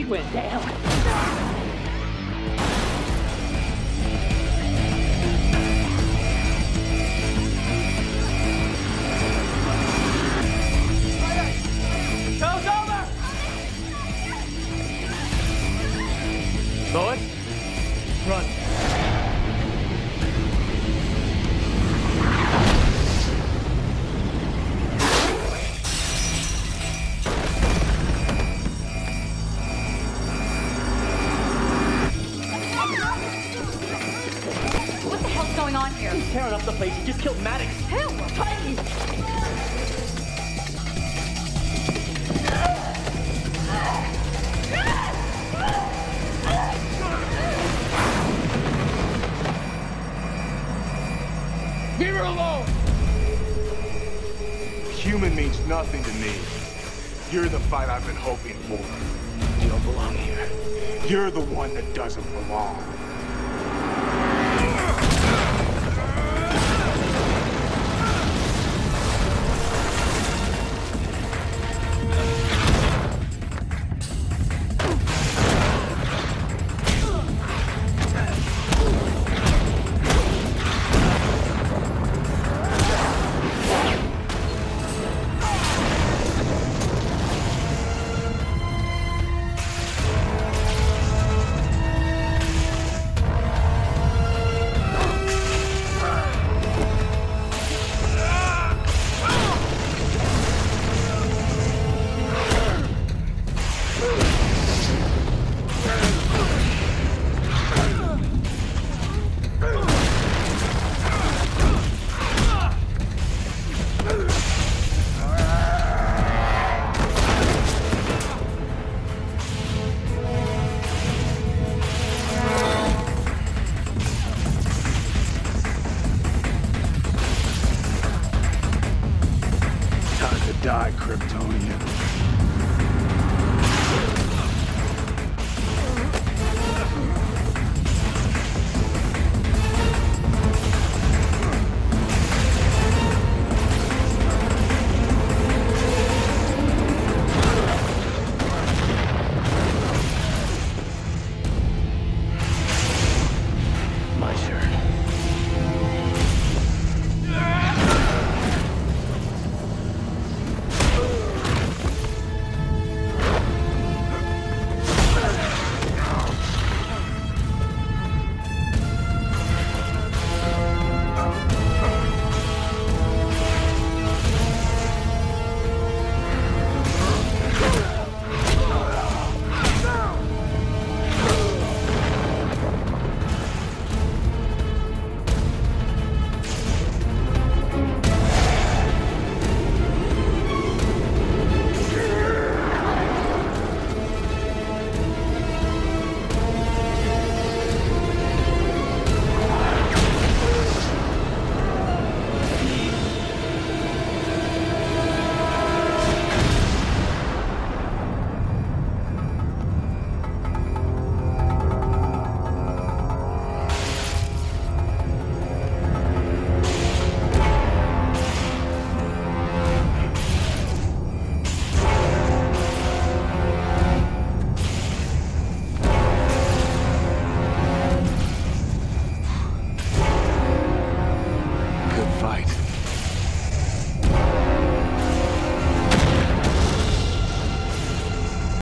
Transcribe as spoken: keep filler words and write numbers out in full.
went down. Show's over! Boys, run. What the hell's going on here? He's tearing up the place. He just killed Maddox. Who? Titan! Leave her alone! Human means nothing to me. You're the fight I've been hoping for. You don't belong here. You're the one that doesn't belong. Die, Kryptonian. My turn. Good fight.